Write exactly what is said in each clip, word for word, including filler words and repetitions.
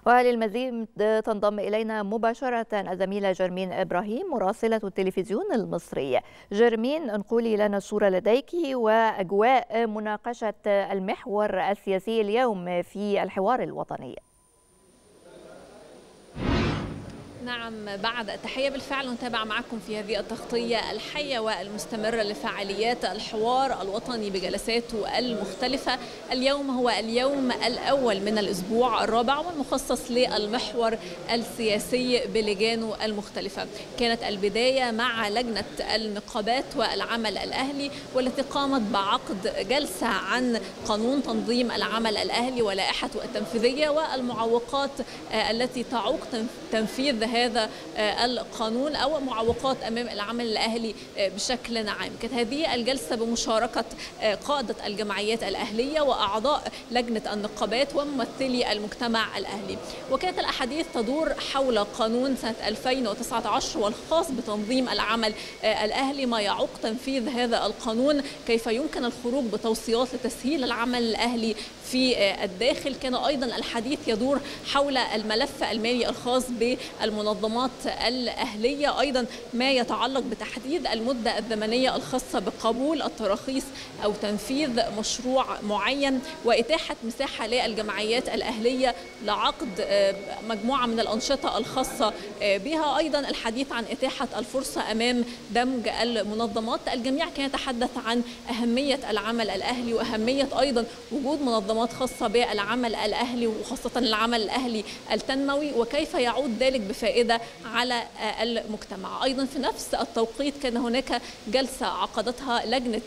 وللمزيد تنضم إلينا مباشرة الزميلة جرمين إبراهيم مراسلة التلفزيون المصري. جرمين، انقلي لنا الصورة لديك وأجواء مناقشة المحور السياسي اليوم في الحوار الوطني. نعم، بعد التحية بالفعل نتابع معكم في هذه التغطية الحية والمستمرة لفعاليات الحوار الوطني بجلساته المختلفة. اليوم هو اليوم الأول من الأسبوع الرابع والمخصص للمحور السياسي بلجانه المختلفة. كانت البداية مع لجنة النقابات والعمل الأهلي والتي قامت بعقد جلسة عن قانون تنظيم العمل الأهلي ولائحته التنفيذية والمعوقات التي تعوق تنفيذ هذا القانون أو معوقات أمام العمل الأهلي بشكل عام. كانت هذه الجلسة بمشاركة قادة الجمعيات الأهلية وأعضاء لجنة النقابات وممثلي المجتمع الأهلي، وكانت الأحاديث تدور حول قانون سنة ألفين وتسعة عشر والخاص بتنظيم العمل الأهلي، ما يعوق تنفيذ هذا القانون، كيف يمكن الخروج بتوصيات لتسهيل العمل الأهلي في الداخل. كان أيضا الحديث يدور حول الملف المالي الخاص بالمنظمات الأهلية، أيضا ما يتعلق بتحديد المدة الزمنية الخاصة بقبول التراخيص أو تنفيذ مشروع معين، وإتاحة مساحة للجمعيات الأهلية لعقد مجموعة من الأنشطة الخاصة بها. أيضا الحديث عن إتاحة الفرصة أمام دمج المنظمات. الجميع كان يتحدث عن أهمية العمل الأهلي وأهمية أيضا وجود منظمات خاصة بالعمل الأهلي وخاصة العمل الأهلي التنموي، وكيف يعود ذلك بفائدة على المجتمع. أيضا في نفس التوقيت كان هناك جلسة عقدتها لجنة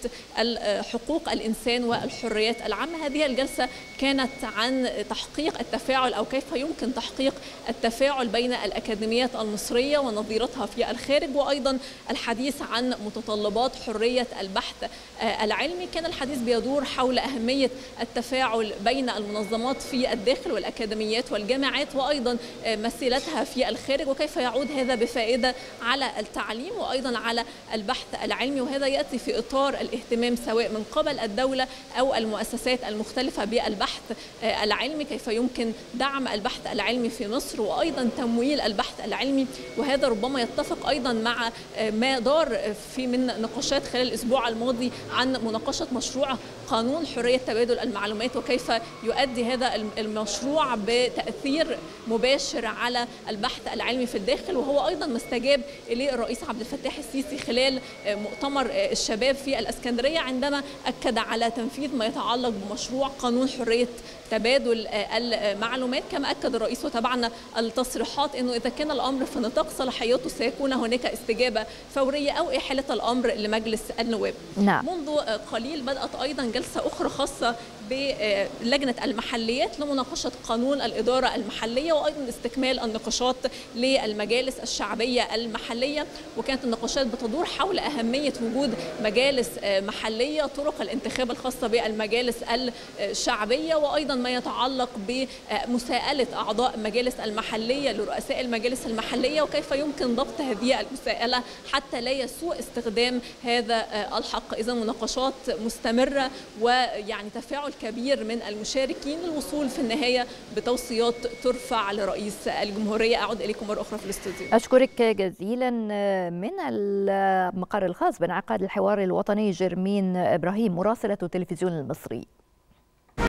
حقوق الإنسان والحريات العامة. هذه الجلسة كانت عن تحقيق التفاعل أو كيف يمكن تحقيق التفاعل بين الأكاديميات المصرية ونظيرتها في الخارج، وأيضا الحديث عن متطلبات حرية البحث العلمي. كان الحديث بيدور حول أهمية التفاعل بين المنظمات في الداخل والأكاديميات والجامعات وأيضا مثيلتها في الخارج، وكيف يعود هذا بفائدة على التعليم وأيضا على البحث العلمي. وهذا يأتي في إطار الاهتمام سواء من قبل الدولة أو المؤسسات المختلفة بالبحث العلمي، كيف يمكن دعم البحث العلمي في مصر وأيضا تمويل البحث العلمي. وهذا ربما يتفق أيضا مع ما دار في من نقاشات خلال الأسبوع الماضي عن مناقشة مشروع قانون حرية تبادل المعلومات، وكيف يؤدي هذا المشروع بتأثير مباشر على البحث العلمي في الداخل. وهو أيضا ما استجاب إليه الرئيس عبد الفتاح السيسي خلال مؤتمر الشباب في الإسكندرية عندما أكد على تنفيذ ما يتعلق بمشروع قانون حرية تبادل المعلومات. كما أكد الرئيس وتابعنا التصريحات أنه إذا كان الأمر في نطاق صلاحياته سيكون هناك استجابة فورية أو إحالة الأمر لمجلس النواب. نعم. منذ قليل بدأت أيضا جلسة أخرى خاصة بلجنة المحليات لمناقشة قانون الإدارة المحلية وأيضا استكمال النقاشات للمجالس الشعبية المحلية. وكانت النقاشات بتدور حول أهمية وجود مجالس محلية، طرق الانتخاب الخاصة بالمجالس الشعبية، وأيضا ما يتعلق بمساءلة أعضاء المجالس المحلية لرؤساء المجالس المحلية، وكيف يمكن ضبط هذه المساءلة حتى لا يسوء استخدام هذا الحق. إذا مناقشات مستمرة ويعني تفاعل كبير من المشاركين للوصول في النهاية بتوصيات ترفع لرئيس الجمهورية. أعود إليكم مرة أخرى في الاستوديو. أشكرك جزيلا. من المقر الخاص بانعقاد الحوار الوطني جرمين إبراهيم مراسلة التلفزيون المصري.